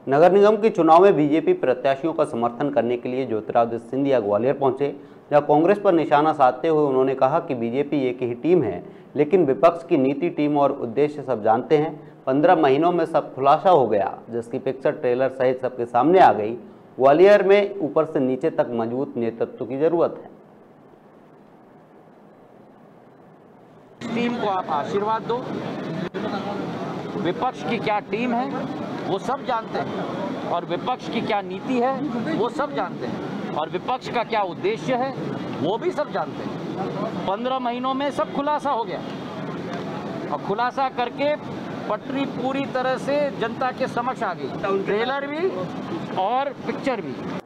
नगर निगम के चुनाव में बीजेपी प्रत्याशियों का समर्थन करने के लिए ज्योतिरादित्य सिंधिया ग्वालियर पहुंचे, जहां कांग्रेस पर निशाना साधते हुए उन्होंने कहा कि बीजेपी एक ही टीम है, लेकिन विपक्ष की नीति, टीम और उद्देश्य सब जानते हैं। 15 महीनों में सब खुलासा हो गया, जिसकी पिक्चर ट्रेलर सहित सबके सामने आ गई। ग्वालियर में ऊपर से नीचे तक मजबूत नेतृत्व की जरूरत है। टीम को आप आशीर्वाद दो। विपक्ष की क्या टीम है वो सब जानते हैं, और विपक्ष की क्या नीति है वो सब जानते हैं, और विपक्ष का क्या उद्देश्य है वो भी सब जानते हैं। 15 महीनों में सब खुलासा हो गया, और खुलासा करके पटरी पूरी तरह से जनता के समक्ष आ गई, ट्रेलर भी और पिक्चर भी।